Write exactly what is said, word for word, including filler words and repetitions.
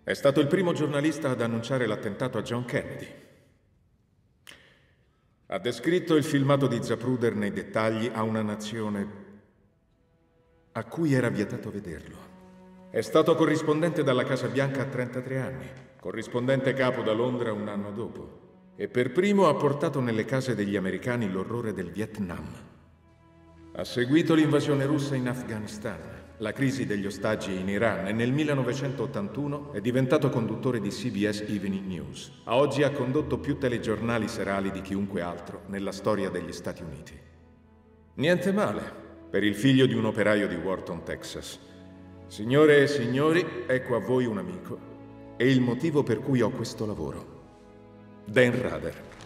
È stato il primo giornalista ad annunciare l'attentato a John Kennedy. Ha descritto il filmato di Zapruder nei dettagli a una nazione a cui era vietato vederlo. È stato corrispondente dalla Casa Bianca a trentatré anni, corrispondente capo da Londra un anno dopo, e per primo ha portato nelle case degli americani l'orrore del Vietnam. Ha seguito l'invasione russa in Afghanistan, la crisi degli ostaggi in Iran e nel millenovecentottantuno è diventato conduttore di C B S Evening News. A oggi ha condotto più telegiornali serali di chiunque altro nella storia degli Stati Uniti. Niente male per il figlio di un operaio di Wharton, Texas. Signore e signori, ecco a voi un amico e il motivo per cui ho questo lavoro. Dan Rather.